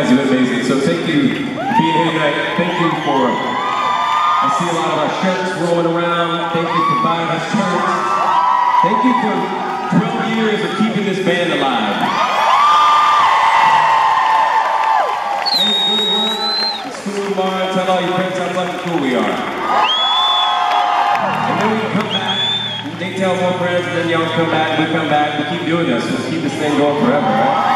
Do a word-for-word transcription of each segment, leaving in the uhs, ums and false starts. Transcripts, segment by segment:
guys have been amazing. So thank you for being here tonight. Thank you for, I see a lot of our shirts rolling around. Thank you for buying us shirts. Thank you for twelve years of keeping this band alive. And you go to work, the school tomorrow, and tell all your friends how fucking cool we are. And then we come back, and they tell more friends, and then y'all come back, we come back, we keep doing this. Let's keep this thing going forever, right?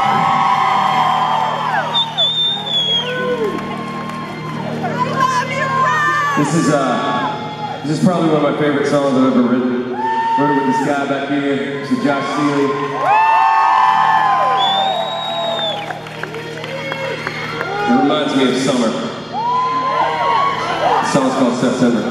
This is uh, this is probably one of my favorite songs I've ever written. Wrote it with this guy back here. This is Josh Seeley. It reminds me of summer. The song's called September.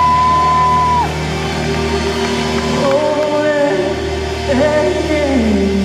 Hey, hey.